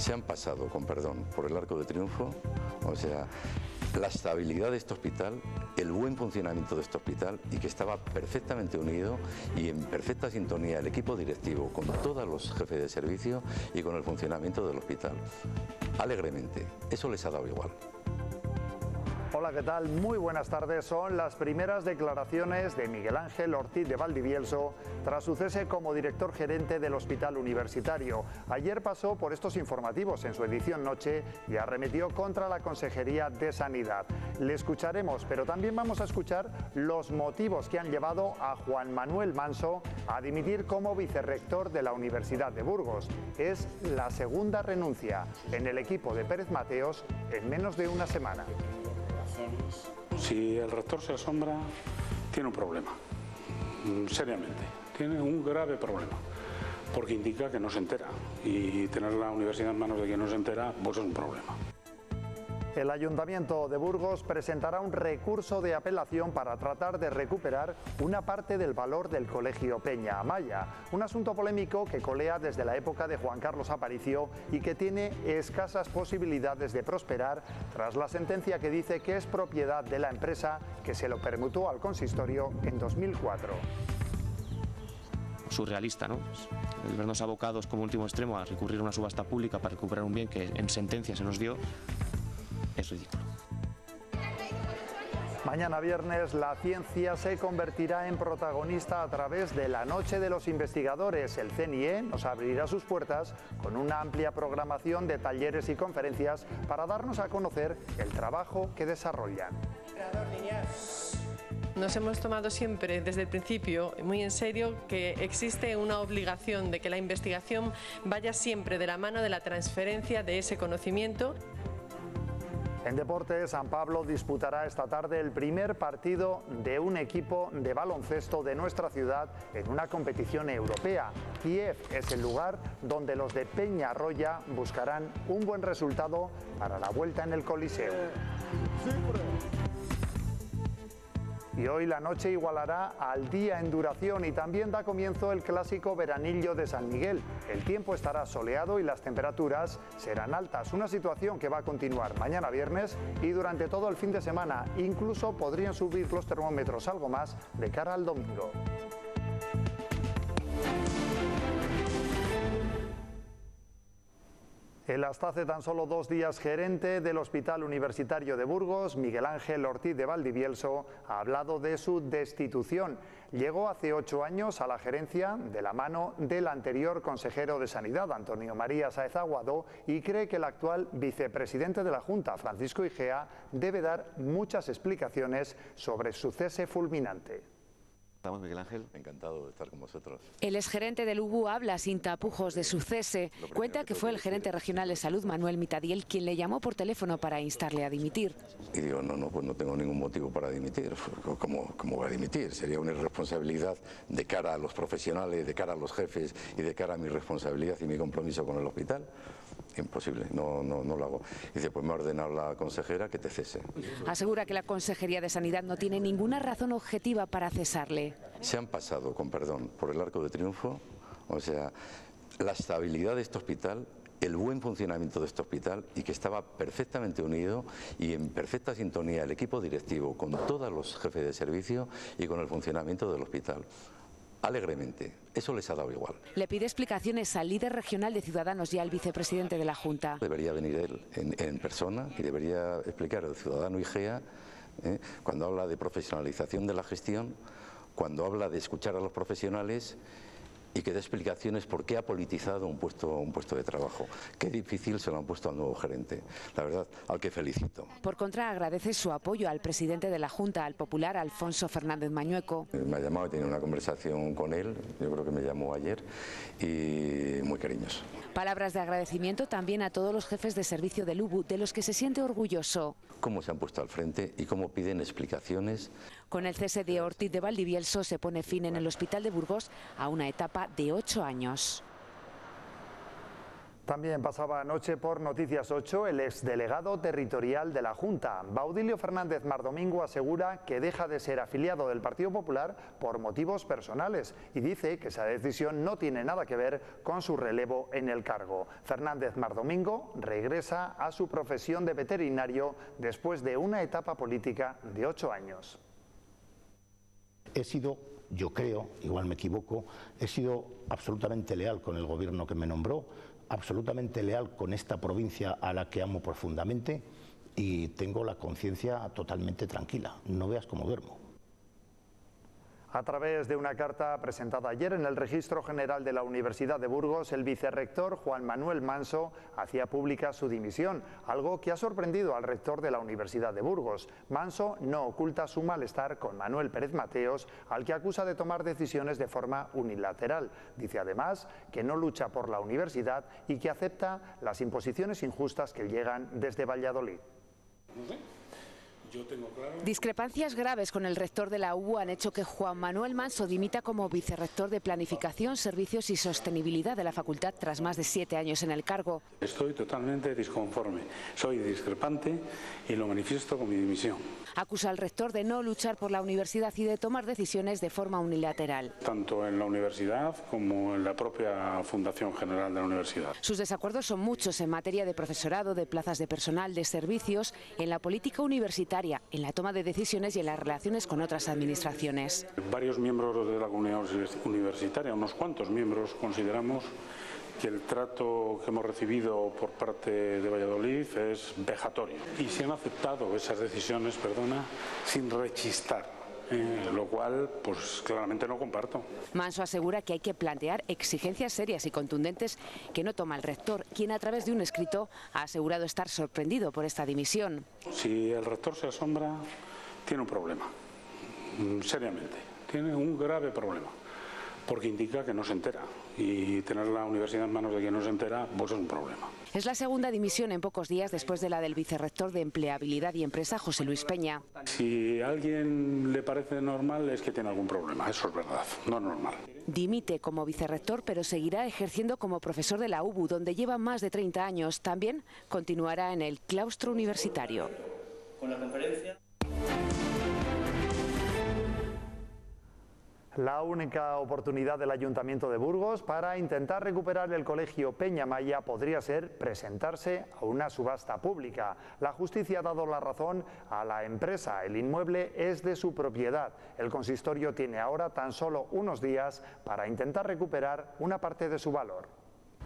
se han pasado, con perdón, por el arco de triunfo, o sea, la estabilidad de este hospital, el buen funcionamiento de este hospital y que estaba perfectamente unido y en perfecta sintonía el equipo directivo con todos los jefes de servicio y con el funcionamiento del hospital. Alegremente, eso les ha dado igual. Hola, ¿qué tal? Muy buenas tardes. Son las primeras declaraciones de Miguel Ángel Ortiz de Valdivielso tras su cese como director gerente del Hospital Universitario. Ayer pasó por estos informativos en su edición noche y arremetió contra la Consejería de Sanidad. Le escucharemos, pero también vamos a escuchar los motivos que han llevado a Juan Manuel Manso a dimitir como vicerrector de la Universidad de Burgos. Es la segunda renuncia en el equipo de Pérez Mateos en menos de una semana. Si el rector se asombra, tiene un problema, seriamente, tiene un grave problema, porque indica que no se entera, y tener la universidad en manos de quien no se entera, pues es un problema. El Ayuntamiento de Burgos presentará un recurso de apelación para tratar de recuperar una parte del valor del Colegio Peña Amaya, un asunto polémico que colea desde la época de Juan Carlos Aparicio y que tiene escasas posibilidades de prosperar tras la sentencia que dice que es propiedad de la empresa que se lo permutó al consistorio en 2004. Surrealista, ¿no? El vernos abocados como último extremo a recurrir a una subasta pública para recuperar un bien que en sentencia se nos dio es ridículo. Mañana viernes la ciencia se convertirá en protagonista a través de la Noche de los Investigadores. El CNIE nos abrirá sus puertas con una amplia programación de talleres y conferencias para darnos a conocer el trabajo que desarrollan. Nos hemos tomado siempre desde el principio muy en serio que existe una obligación de que la investigación vaya siempre de la mano de la transferencia de ese conocimiento. En deporte, San Pablo disputará esta tarde el primer partido de un equipo de baloncesto de nuestra ciudad en una competición europea. Kiev es el lugar donde los de Peñarroya buscarán un buen resultado para la vuelta en el Coliseo. Y hoy la noche igualará al día en duración y también da comienzo el clásico veranillo de San Miguel. El tiempo estará soleado y las temperaturas serán altas, una situación que va a continuar mañana viernes y durante todo el fin de semana. Incluso podrían subir los termómetros algo más de cara al domingo. El hasta hace tan solo 2 días gerente del Hospital Universitario de Burgos, Miguel Ángel Ortiz de Valdivielso, ha hablado de su destitución. Llegó hace 8 años a la gerencia de la mano del anterior consejero de Sanidad, Antonio María Sáez Aguado, y cree que el actual vicepresidente de la Junta, Francisco Igea, debe dar muchas explicaciones sobre su cese fulminante. Estamos, Miguel Ángel, encantado de estar con vosotros. El exgerente del UBU habla sin tapujos de su cese. Cuenta que fue el gerente regional de salud, Manuel Mitadiel, quien le llamó por teléfono para instarle a dimitir. Y digo, no, pues no tengo ningún motivo para dimitir. ¿Cómo voy a dimitir? Sería una irresponsabilidad de cara a los profesionales, de cara a los jefes y de cara a mi responsabilidad y mi compromiso con el hospital. Imposible, no lo hago. Dice, pues me ha ordenado la consejera que te cese. Asegura que la Consejería de Sanidad no tiene ninguna razón objetiva para cesarle. Se han pasado, con perdón, por el arco de triunfo, o sea, la estabilidad de este hospital, el buen funcionamiento de este hospital y que estaba perfectamente unido y en perfecta sintonía el equipo directivo con todos los jefes de servicio y con el funcionamiento del hospital. Alegremente, eso les ha dado igual. Le pide explicaciones al líder regional de Ciudadanos y al vicepresidente de la Junta. Debería venir él en persona y debería explicar al ciudadano Igea, cuando habla de profesionalización de la gestión, cuando habla de escuchar a los profesionales y que dé explicaciones por qué ha politizado un puesto de trabajo. Qué difícil se lo han puesto al nuevo gerente, la verdad, al que felicito. Por contra, agradece su apoyo al presidente de la Junta, al popular Alfonso Fernández Mañueco. Me ha llamado, he tenido una conversación con él, yo creo que me llamó ayer, y muy cariñoso. Palabras de agradecimiento también a todos los jefes de servicio del UBU, de los que se siente orgulloso. Cómo se han puesto al frente y cómo piden explicaciones. Con el cese de Ortiz de Valdivielso se pone fin en el Hospital de Burgos a una etapa de 8 años. También pasaba anoche por Noticias 8 el exdelegado territorial de la Junta. Baudilio Fernández Mardomingo asegura que deja de ser afiliado del Partido Popular por motivos personales y dice que esa decisión no tiene nada que ver con su relevo en el cargo. Fernández Mardomingo regresa a su profesión de veterinario después de una etapa política de 8 años. He sido, yo creo, igual me equivoco, he sido absolutamente leal con el gobierno que me nombró, absolutamente leal con esta provincia a la que amo profundamente y tengo la conciencia totalmente tranquila. No veas cómo duermo. A través de una carta presentada ayer en el Registro General de la Universidad de Burgos, el vicerrector Juan Manuel Manso hacía pública su dimisión, algo que ha sorprendido al rector de la Universidad de Burgos. Manso no oculta su malestar con Manuel Pérez Mateos, al que acusa de tomar decisiones de forma unilateral. Dice además que no lucha por la universidad y que acepta las imposiciones injustas que llegan desde Valladolid. Discrepancias graves con el rector de la UBU han hecho que Juan Manuel Manso dimita como vicerrector de Planificación, Servicios y Sostenibilidad de la facultad tras más de 7 años en el cargo. Estoy totalmente disconforme, soy discrepante y lo manifiesto con mi dimisión. Acusa al rector de no luchar por la universidad y de tomar decisiones de forma unilateral. Tanto en la universidad como en la propia Fundación General de la Universidad. Sus desacuerdos son muchos en materia de profesorado, de plazas de personal, de servicios, en la política universitaria, en la toma de decisiones y en las relaciones con otras administraciones. Varios miembros de la comunidad universitaria, unos cuantos miembros, consideramos que el trato que hemos recibido por parte de Valladolid es vejatorio y se han aceptado esas decisiones, sin rechistar, lo cual pues claramente no comparto. Manso asegura que hay que plantear exigencias serias y contundentes que no toma el rector, quien a través de un escrito ha asegurado estar sorprendido por esta dimisión. Si el rector se asombra, tiene un problema, seriamente, tiene un grave problema. Porque indica que no se entera y tener la universidad en manos de quien no se entera pues es un problema. Es la segunda dimisión en pocos días después de la del vicerrector de Empleabilidad y Empresa, José Luis Peña. Si a alguien le parece normal es que tiene algún problema, eso es verdad, no es normal. Dimite como vicerrector, pero seguirá ejerciendo como profesor de la UBU, donde lleva más de 30 años. También continuará en el claustro universitario. Con la conferencia. La única oportunidad del Ayuntamiento de Burgos para intentar recuperar el colegio Peña Amaya podría ser presentarse a una subasta pública. La justicia ha dado la razón a la empresa. El inmueble es de su propiedad. El consistorio tiene ahora tan solo unos días para intentar recuperar una parte de su valor.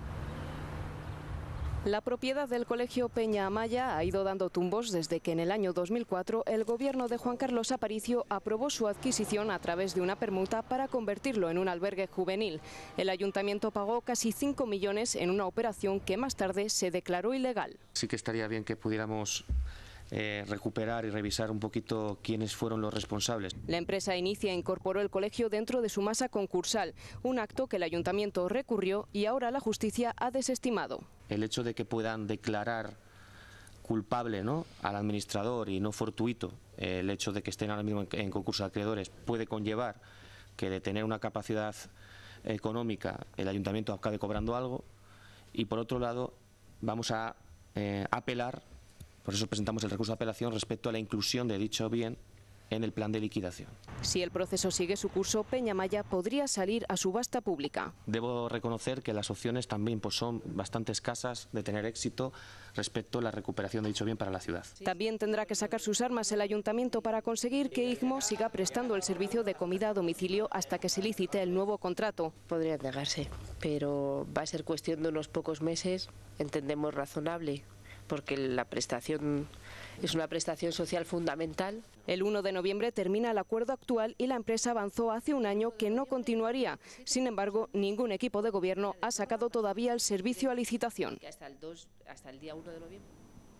La propiedad del colegio Peña Amaya ha ido dando tumbos desde que en el año 2004 el gobierno de Juan Carlos Aparicio aprobó su adquisición a través de una permuta para convertirlo en un albergue juvenil. El ayuntamiento pagó casi 5 millones en una operación que más tarde se declaró ilegal. Sí que estaría bien que pudiéramos recuperar y revisar un poquito quiénes fueron los responsables. La empresa Inicia incorporó el colegio dentro de su masa concursal, un acto que el ayuntamiento recurrió y ahora la justicia ha desestimado. El hecho de que puedan declarar culpable, ¿no?, al administrador y no fortuito el hecho de que estén ahora mismo en concurso de acreedores puede conllevar que de tener una capacidad económica el ayuntamiento acabe cobrando algo, y por otro lado vamos a apelar. Por eso presentamos el recurso de apelación respecto a la inclusión de dicho bien en el plan de liquidación. Si el proceso sigue su curso, Peña Amaya podría salir a subasta pública. Debo reconocer que las opciones también pues, son bastante escasas de tener éxito respecto a la recuperación de dicho bien para la ciudad. También tendrá que sacar sus armas el ayuntamiento para conseguir que IGMO siga prestando el servicio de comida a domicilio hasta que se licite el nuevo contrato. Podría negarse, pero va a ser cuestión de unos pocos meses, entendemos razonable, porque la prestación es una prestación social fundamental. El 1 de noviembre termina el acuerdo actual y la empresa avanzó hace un año que no continuaría. Sin embargo, ningún equipo de gobierno ha sacado todavía el servicio a licitación. Hasta el día 1 de noviembre.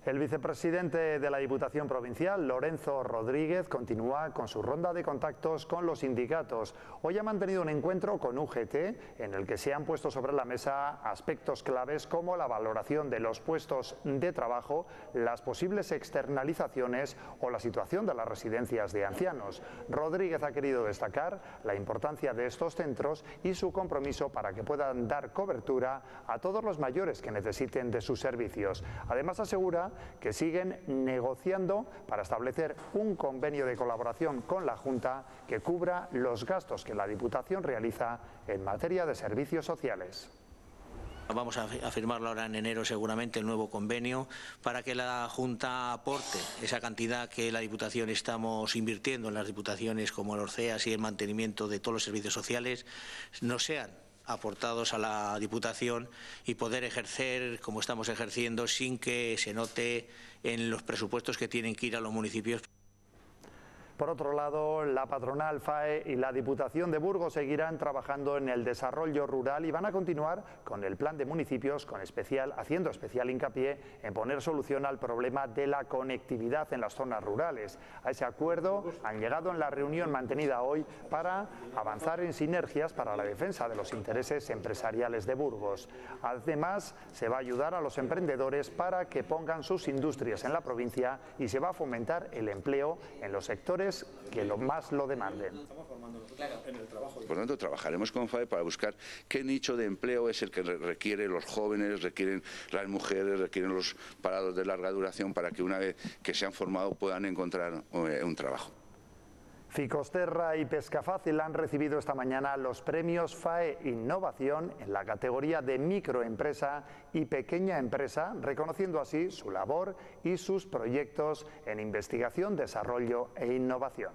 El vicepresidente de la Diputación Provincial, Lorenzo Rodríguez, continúa con su ronda de contactos con los sindicatos. Hoy ha mantenido un encuentro con UGT en el que se han puesto sobre la mesa aspectos claves como la valoración de los puestos de trabajo, las posibles externalizaciones o la situación de las residencias de ancianos. Rodríguez ha querido destacar la importancia de estos centros y su compromiso para que puedan dar cobertura a todos los mayores que necesiten de sus servicios. Además, asegura que siguen negociando para establecer un convenio de colaboración con la Junta que cubra los gastos que la Diputación realiza en materia de servicios sociales. Vamos a firmarlo ahora en enero seguramente el nuevo convenio para que la Junta aporte esa cantidad que la Diputación estamos invirtiendo en las diputaciones como el Orceas y el mantenimiento de todos los servicios sociales no sean aportados a la Diputación y poder ejercer como estamos ejerciendo sin que se note en los presupuestos que tienen que ir a los municipios. Por otro lado, la patronal FAE y la Diputación de Burgos seguirán trabajando en el desarrollo rural y van a continuar con el plan de municipios haciendo especial hincapié en poner solución al problema de la conectividad en las zonas rurales. A ese acuerdo han llegado en la reunión mantenida hoy para avanzar en sinergias para la defensa de los intereses empresariales de Burgos. Además, se va a ayudar a los emprendedores para que pongan sus industrias en la provincia y se va a fomentar el empleo en los sectores que más lo demanden. Por lo tanto, trabajaremos con FAE para buscar qué nicho de empleo es el que requiere los jóvenes, requieren las mujeres, requieren los parados de larga duración para que una vez que se han formado puedan encontrar un trabajo. Ficosterra y Pescafácil han recibido esta mañana los premios FAE Innovación en la categoría de microempresa y pequeña empresa, reconociendo así su labor y sus proyectos en investigación, desarrollo e innovación.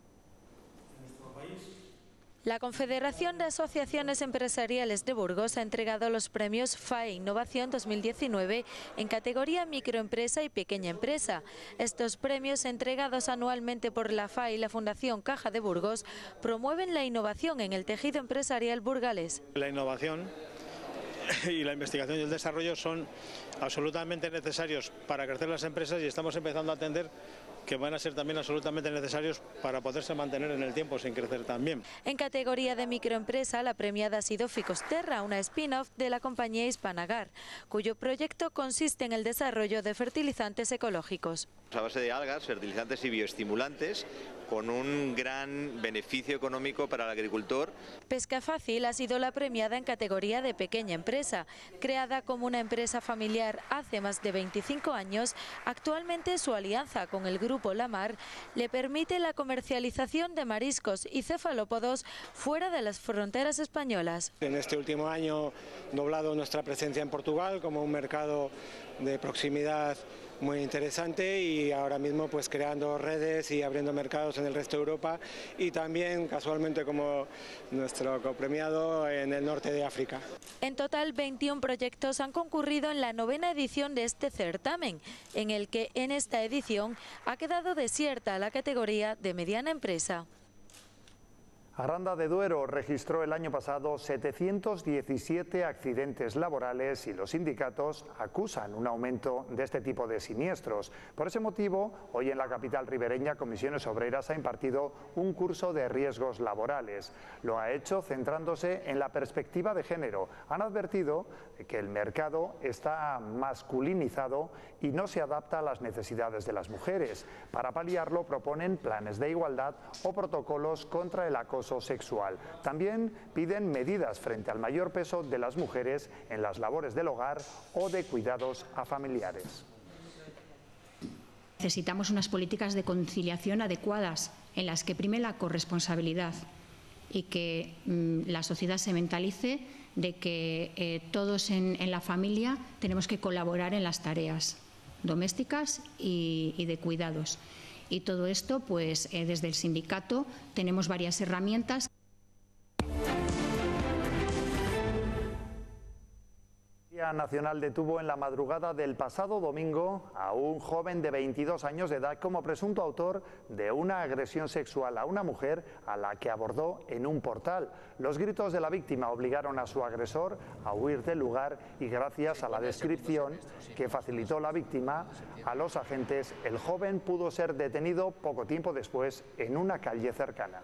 La Confederación de Asociaciones Empresariales de Burgos ha entregado los premios FAE Innovación 2019 en categoría microempresa y pequeña empresa. Estos premios, entregados anualmente por la FAE y la Fundación Caja de Burgos, promueven la innovación en el tejido empresarial burgalés. La innovación y la investigación y el desarrollo son absolutamente necesarios para crecer las empresas y estamos empezando a entender que van a ser también absolutamente necesarios para poderse mantener en el tiempo sin crecer también. En categoría de microempresa, la premiada ha sido Ficosterra, una spin-off de la compañía Hispanagar, cuyo proyecto consiste en el desarrollo de fertilizantes ecológicos. A base de algas, fertilizantes y bioestimulantes, con un gran beneficio económico para el agricultor. Pescafácil ha sido la premiada en categoría de pequeña empresa. Creada como una empresa familiar hace más de 25 años, actualmente su alianza con el Grupo La Mar le permite la comercialización de mariscos y cefalópodos fuera de las fronteras españolas. En este último año doblado nuestra presencia en Portugal como un mercado de proximidad muy interesante y ahora mismo pues creando redes y abriendo mercados en el resto de Europa y también casualmente como nuestro copremiado en el norte de África. En total 21 proyectos han concurrido en la 9ª edición de este certamen, en el que en esta edición ha quedado desierta la categoría de mediana empresa. Aranda de Duero registró el año pasado 717 accidentes laborales y los sindicatos acusan un aumento de este tipo de siniestros. Por ese motivo, hoy en la capital ribereña, Comisiones Obreras ha impartido un curso de riesgos laborales. Lo ha hecho centrándose en la perspectiva de género. Han advertido que el mercado está masculinizado y no se adapta a las necesidades de las mujeres. Para paliarlo proponen planes de igualdad o protocolos contra el acoso sexual. También piden medidas frente al mayor peso de las mujeres en las labores del hogar o de cuidados a familiares. Necesitamos unas políticas de conciliación adecuadas en las que prime la corresponsabilidad y que la sociedad se mentalice de que todos en la familia tenemos que colaborar en las tareas domésticas y de cuidados. Y todo esto, pues desde el sindicato tenemos varias herramientas. Policía Nacional detuvo en la madrugada del pasado domingo a un joven de 22 años de edad como presunto autor de una agresión sexual a una mujer a la que abordó en un portal. Los gritos de la víctima obligaron a su agresor a huir del lugar y gracias a la descripción que facilitó la víctima a los agentes, el joven pudo ser detenido poco tiempo después en una calle cercana.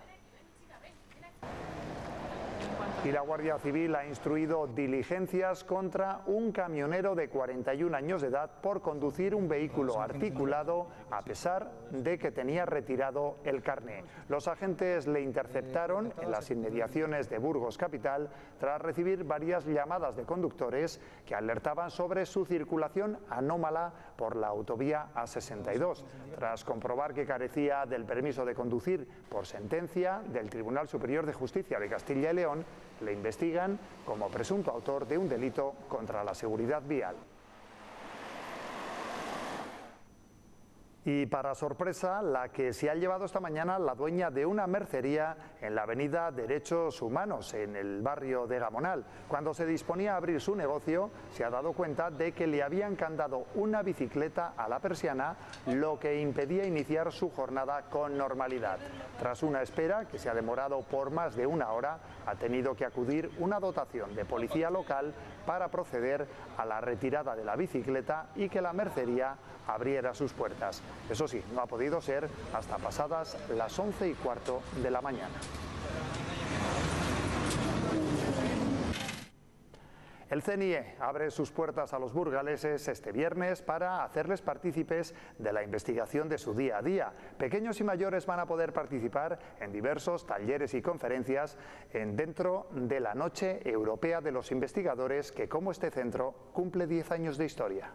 Y la Guardia Civil ha instruido diligencias contra un camionero de 41 años de edad por conducir un vehículo articulado a pesar de que tenía retirado el carné. Los agentes le interceptaron en las inmediaciones de Burgos Capital tras recibir varias llamadas de conductores que alertaban sobre su circulación anómala por la autovía A62. Tras comprobar que carecía del permiso de conducir por sentencia del Tribunal Superior de Justicia de Castilla y León, le investigan como presunto autor de un delito contra la seguridad vial. Y para sorpresa, la que se ha llevado esta mañana la dueña de una mercería en la avenida Derechos Humanos, en el barrio de Gamonal. Cuando se disponía a abrir su negocio, se ha dado cuenta de que le habían candado una bicicleta a la persiana, lo que impedía iniciar su jornada con normalidad. Tras una espera que se ha demorado por más de una hora, ha tenido que acudir una dotación de policía local para proceder a la retirada de la bicicleta y que la mercería abriera sus puertas. Eso sí, no ha podido ser hasta pasadas las 11:15 de la mañana. El CNIE abre sus puertas a los burgaleses este viernes para hacerles partícipes de la investigación de su día a día. Pequeños y mayores van a poder participar en diversos talleres y conferencias dentro de la Noche Europea de los Investigadores, que como este centro cumple 10 años de historia.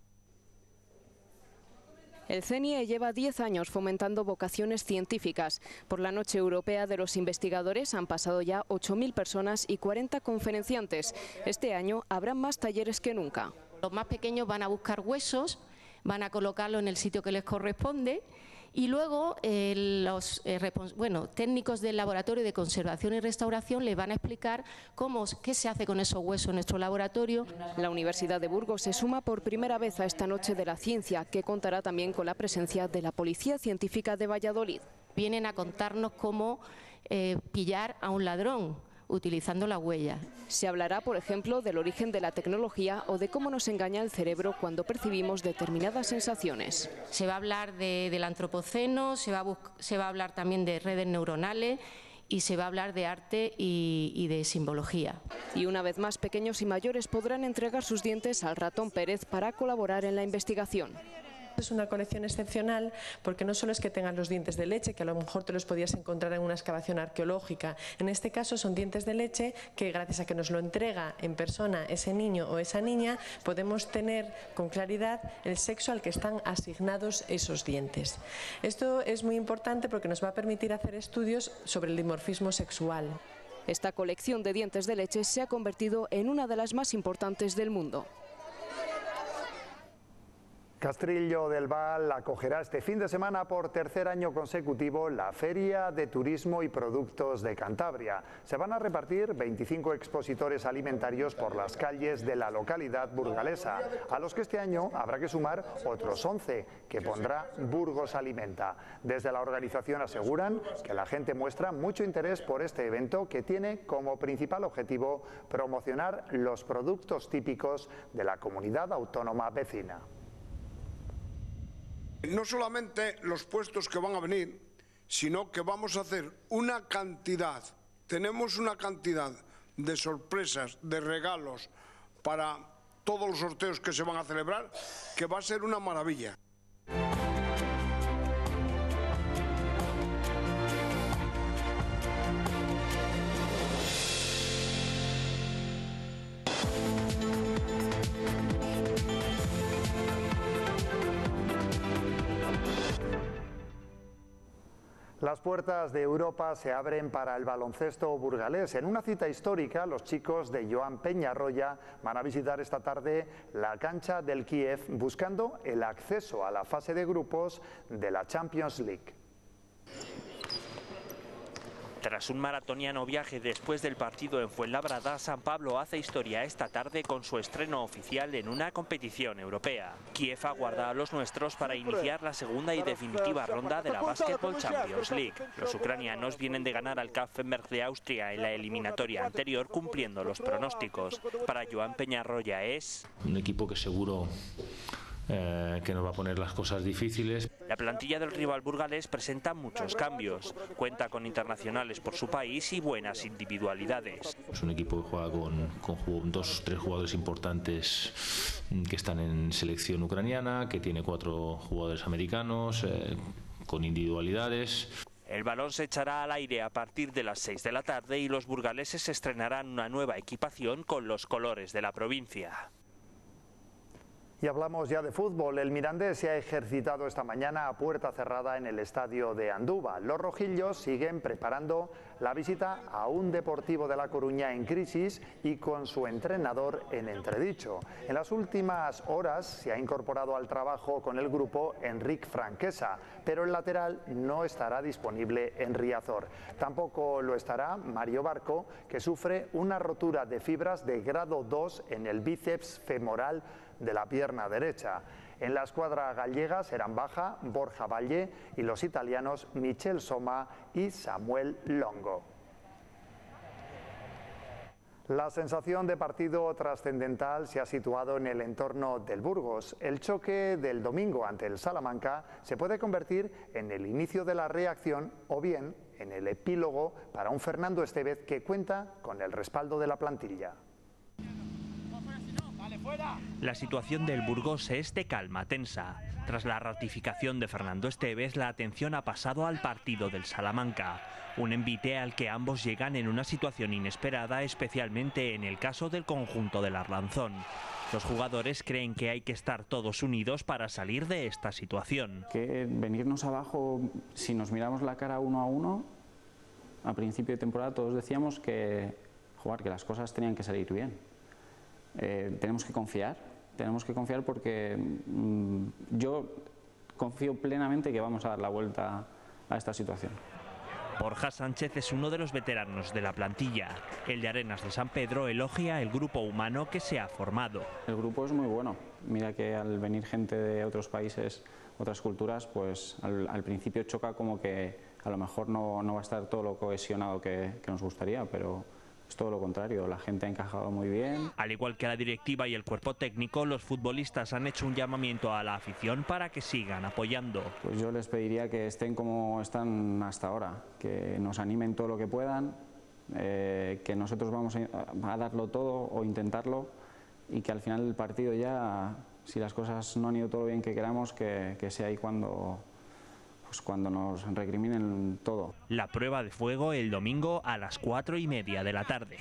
El CNIE lleva 10 años fomentando vocaciones científicas. Por la Noche Europea de los Investigadores han pasado ya 8.000 personas y 40 conferenciantes. Este año habrá más talleres que nunca. Los más pequeños van a buscar huesos, van a colocarlo en el sitio que les corresponde y luego los técnicos del laboratorio de conservación y restauración les van a explicar qué se hace con esos huesos en nuestro laboratorio. La Universidad de Burgos se suma por primera vez a esta Noche de la Ciencia, que contará también con la presencia de la Policía Científica de Valladolid. Vienen a contarnos cómo pillar a un ladrón utilizando la huella. Se hablará, por ejemplo, del origen de la tecnología o de cómo nos engaña el cerebro cuando percibimos determinadas sensaciones. Se va a hablar del antropoceno, se va a hablar también de redes neuronales y se va a hablar de arte y de simbología. Y una vez más, pequeños y mayores podrán entregar sus dientes al ratón Pérez para colaborar en la investigación. Es una colección excepcional porque no solo es que tengan los dientes de leche, que a lo mejor te los podías encontrar en una excavación arqueológica. En este caso son dientes de leche que, gracias a que nos lo entrega en persona ese niño o esa niña, podemos tener con claridad el sexo al que están asignados esos dientes. Esto es muy importante porque nos va a permitir hacer estudios sobre el dimorfismo sexual. Esta colección de dientes de leche se ha convertido en una de las más importantes del mundo. Castrillo del Val acogerá este fin de semana por tercer año consecutivo la Feria de Turismo y Productos de Cantabria. Se van a repartir 25 expositores alimentarios por las calles de la localidad burgalesa, a los que este año habrá que sumar otros 11 que pondrá Burgos Alimenta. Desde la organización aseguran que la gente muestra mucho interés por este evento, que tiene como principal objetivo promocionar los productos típicos de la comunidad autónoma vecina. No solamente los puestos que van a venir, sino que vamos a hacer tenemos una cantidad de sorpresas, de regalos para todos los sorteos que se van a celebrar, que va a ser una maravilla. Las puertas de Europa se abren para el baloncesto burgalés. En una cita histórica, los chicos de Joan Peñarroya van a visitar esta tarde la cancha del Kiev buscando el acceso a la fase de grupos de la Champions League. Tras un maratoniano viaje después del partido en Fuenlabrada, San Pablo hace historia esta tarde con su estreno oficial en una competición europea. Kiev aguarda a los nuestros para iniciar la segunda y definitiva ronda de la Basketball Champions League. Los ucranianos vienen de ganar al Kampfenberg de Austria en la eliminatoria anterior, cumpliendo los pronósticos. Para Joan Peñarroya es un equipo que seguro que nos va a poner las cosas difíciles. La plantilla del rival burgalés presenta muchos cambios. Cuenta con internacionales por su país y buenas individualidades. Es un equipo que juega con 2 o 3 jugadores importantes que están en selección ucraniana, que tiene 4 jugadores americanos, con individualidades. El balón se echará al aire a partir de las 6 de la tarde y los burgaleses estrenarán una nueva equipación con los colores de la provincia. Y hablamos ya de fútbol. El Mirandés se ha ejercitado esta mañana a puerta cerrada en el estadio de Andúba. Los rojillos siguen preparando la visita a un Deportivo de La Coruña en crisis y con su entrenador en entredicho. En las últimas horas se ha incorporado al trabajo con el grupo Enric Franquesa, pero el lateral no estará disponible en Riazor. Tampoco lo estará Mario Barco, que sufre una rotura de fibras de grado 2 en el bíceps femoral de la pierna derecha. En la escuadra gallega serán baja Borja Valle y los italianos Michel Soma y Samuel Longo. La sensación de partido trascendental se ha situado en el entorno del Burgos. El choque del domingo ante el Salamanca se puede convertir en el inicio de la reacción o bien en el epílogo para un Fernando Estévez que cuenta con el respaldo de la plantilla. La situación del Burgos es de calma tensa. Tras la ratificación de Fernando Estévez, la atención ha pasado al partido del Salamanca. Un envite al que ambos llegan en una situación inesperada, especialmente en el caso del conjunto del Arlanzón. Los jugadores creen que hay que estar todos unidos para salir de esta situación. Que venirnos abajo, si nos miramos la cara 1 a 1, a principio de temporada todos decíamos que las cosas tenían que salir bien. Tenemos que confiar porque yo confío plenamente que vamos a dar la vuelta a esta situación. Borja Sánchez es uno de los veteranos de la plantilla. El de Arenas de San Pedro elogia el grupo humano que se ha formado. El grupo es muy bueno. Mira que al venir gente de otros países, otras culturas, pues al principio choca como que a lo mejor no va a estar todo lo cohesionado que nos gustaría, pero es todo lo contrario, la gente ha encajado muy bien. Al igual que la directiva y el cuerpo técnico, los futbolistas han hecho un llamamiento a la afición para que sigan apoyando. Pues yo les pediría que estén como están hasta ahora, que nos animen todo lo que puedan, que nosotros vamos a darlo todo o intentarlo y que al final del partido ya, si las cosas no han ido todo lo bien que queramos, que sea ahí cuando nos recriminen todo. La prueba de fuego el domingo a las 4:30 de la tarde.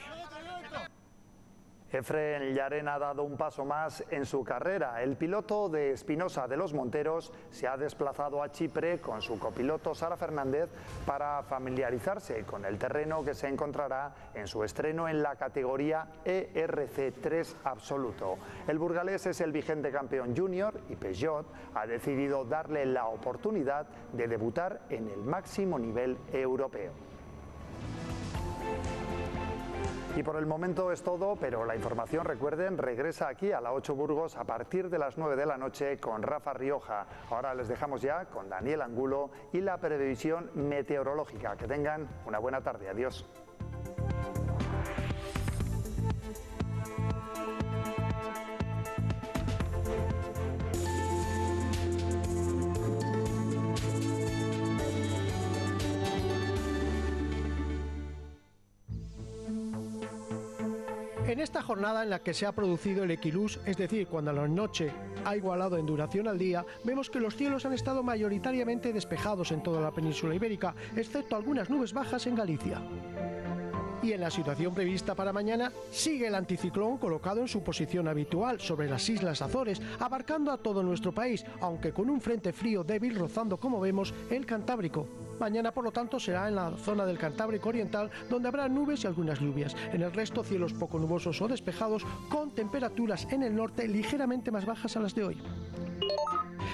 Efren Llarena ha dado un paso más en su carrera. El piloto de Espinosa de los Monteros se ha desplazado a Chipre con su copiloto Sara Fernández para familiarizarse con el terreno que se encontrará en su estreno en la categoría ERC3 absoluto. El burgalés es el vigente campeón junior y Peugeot ha decidido darle la oportunidad de debutar en el máximo nivel europeo. Y por el momento es todo, pero la información, recuerden, regresa aquí a la 8 Burgos a partir de las 9 de la noche con Rafa Rioja. Ahora les dejamos ya con Daniel Angulo y la previsión meteorológica. Que tengan una buena tarde. Adiós. En esta jornada en la que se ha producido el equiluz, es decir, cuando la noche ha igualado en duración al día, vemos que los cielos han estado mayoritariamente despejados en toda la península ibérica, excepto algunas nubes bajas en Galicia. Y en la situación prevista para mañana, sigue el anticiclón colocado en su posición habitual sobre las Islas Azores, abarcando a todo nuestro país, aunque con un frente frío débil rozando, como vemos, el Cantábrico. Mañana, por lo tanto, será en la zona del Cantábrico Oriental, donde habrá nubes y algunas lluvias. En el resto, cielos poco nubosos o despejados, con temperaturas en el norte ligeramente más bajas a las de hoy.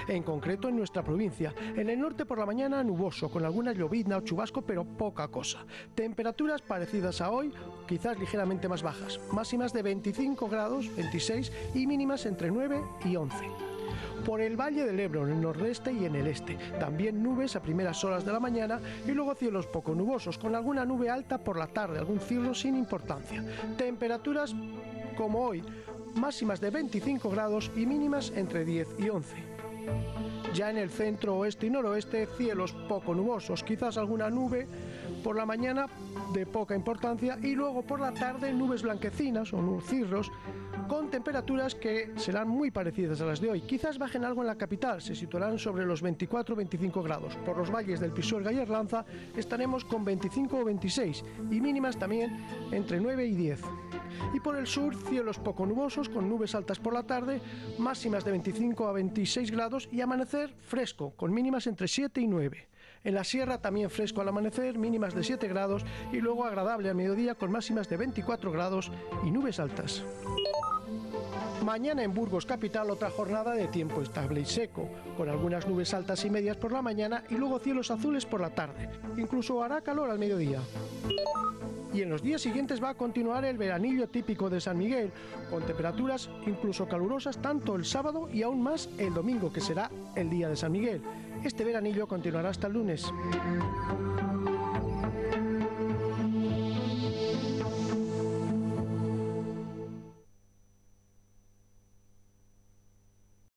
en concreto en nuestra provincia. En el norte por la mañana nuboso, con alguna llovizna o chubasco, pero poca cosa. Temperaturas parecidas a hoy, quizás ligeramente más bajas, máximas de 25 grados, 26 y mínimas entre 9 y 11. Por el Valle del Ebro, en el nordeste y en el este. También nubes a primeras horas de la mañana y luego cielos poco nubosos, con alguna nube alta por la tarde, algún cielo sin importancia. Temperaturas como hoy, máximas de 25 grados y mínimas entre 10 y 11. Ya en el centro, oeste y noroeste, cielos poco nubosos, quizás alguna nube por la mañana de poca importancia y luego por la tarde nubes blanquecinas o cirros con temperaturas que serán muy parecidas a las de hoy. Quizás bajen algo en la capital, se situarán sobre los 24 o 25 grados. Por los valles del Pisuerga y Arlanza estaremos con 25 o 26 y mínimas también entre 9 y 10. Y por el sur, cielos poco nubosos con nubes altas por la tarde, máximas de 25 a 26 grados y amanecer fresco, con mínimas entre 7 y 9. En la sierra también fresco al amanecer, mínimas de 7 grados y luego agradable al mediodía con máximas de 24 grados y nubes altas. Mañana en Burgos capital otra jornada de tiempo estable y seco, con algunas nubes altas y medias por la mañana y luego cielos azules por la tarde. Incluso hará calor al mediodía. Y en los días siguientes va a continuar el veranillo típico de San Miguel, con temperaturas incluso calurosas tanto el sábado y aún más el domingo, que será el día de San Miguel. Este veranillo continuará hasta el lunes.